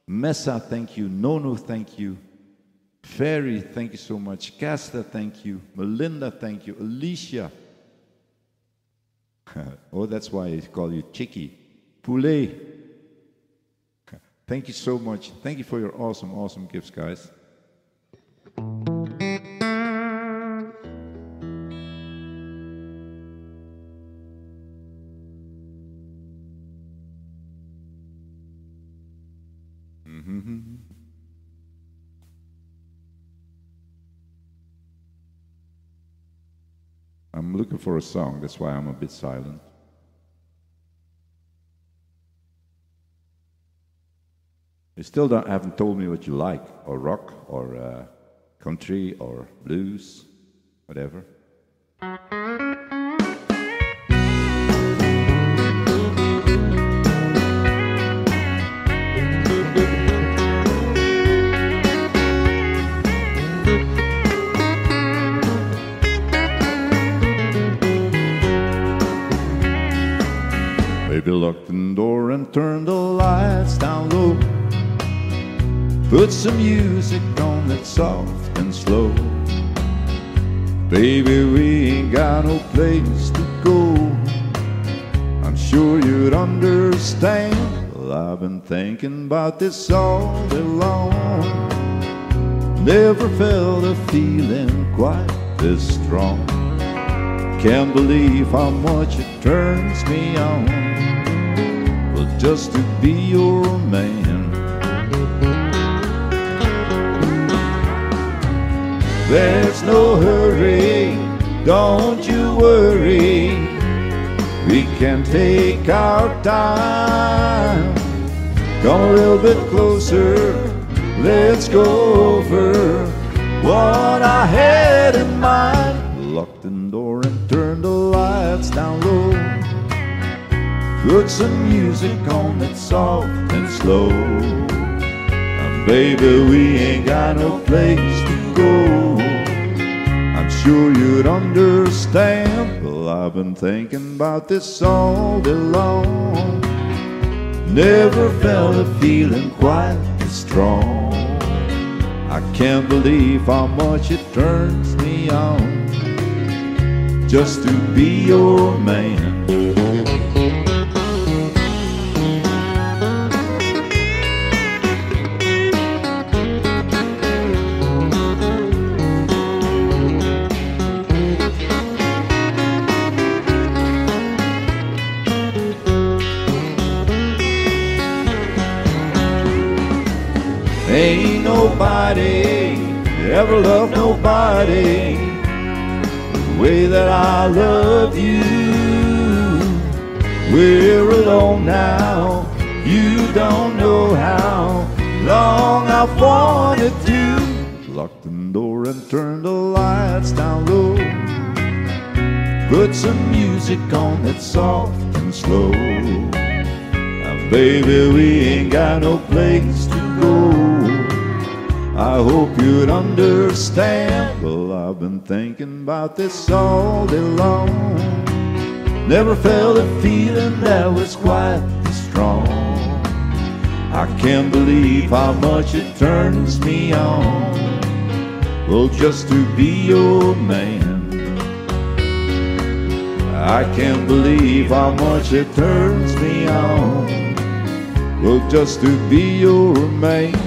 Messa, thank you. Nono, thank you. Ferry, thank you so much. Casta, thank you. Melinda, thank you. Alicia. Oh, that's why I call you Chicky. Poulet. Thank you so much. Thank you for your awesome, awesome gifts, guys. I'm looking for a song, that's why I'm a bit silent. You still haven't told me what you like, or rock, or country, or blues, whatever. Baby, lock the door and turn the lights down low. Put some music on that's soft and slow. Baby, we ain't got no place to go. I'm sure you'd understand. Well, I've been thinking about this all day long. Never felt a feeling quite this strong. Can't believe how much it turns me on. Well, just to be your man. There's no hurry, don't you worry. We can take our time. Come a little bit closer, let's go over what I had in mind. Lock the door and turn the lights down low. Put some music on that's soft and slow. And baby, we ain't got no place to go. I'm sure you'd understand. Well, I've been thinking about this all day long. Never felt a feeling quite as strong. I can't believe how much it turns me on. Just to be your man. Ain't nobody ever loved nobody the way that I love you. We're alone now, you don't know how long I've wanted to. Lock the door and turn the lights down low. Put some music on that's soft and slow. Now baby, we ain't got no place to go. I hope you'd understand. Well, I've been thinking about this all day long. Never felt a feeling that was quite as strong. I can't believe how much it turns me on. Well, just to be your man. I can't believe how much it turns me on. Well, just to be your man.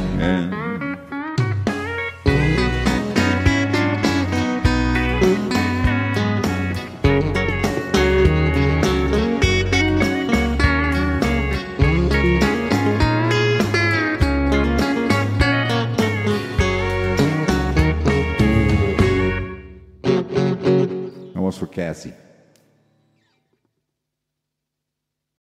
That was for Cassie.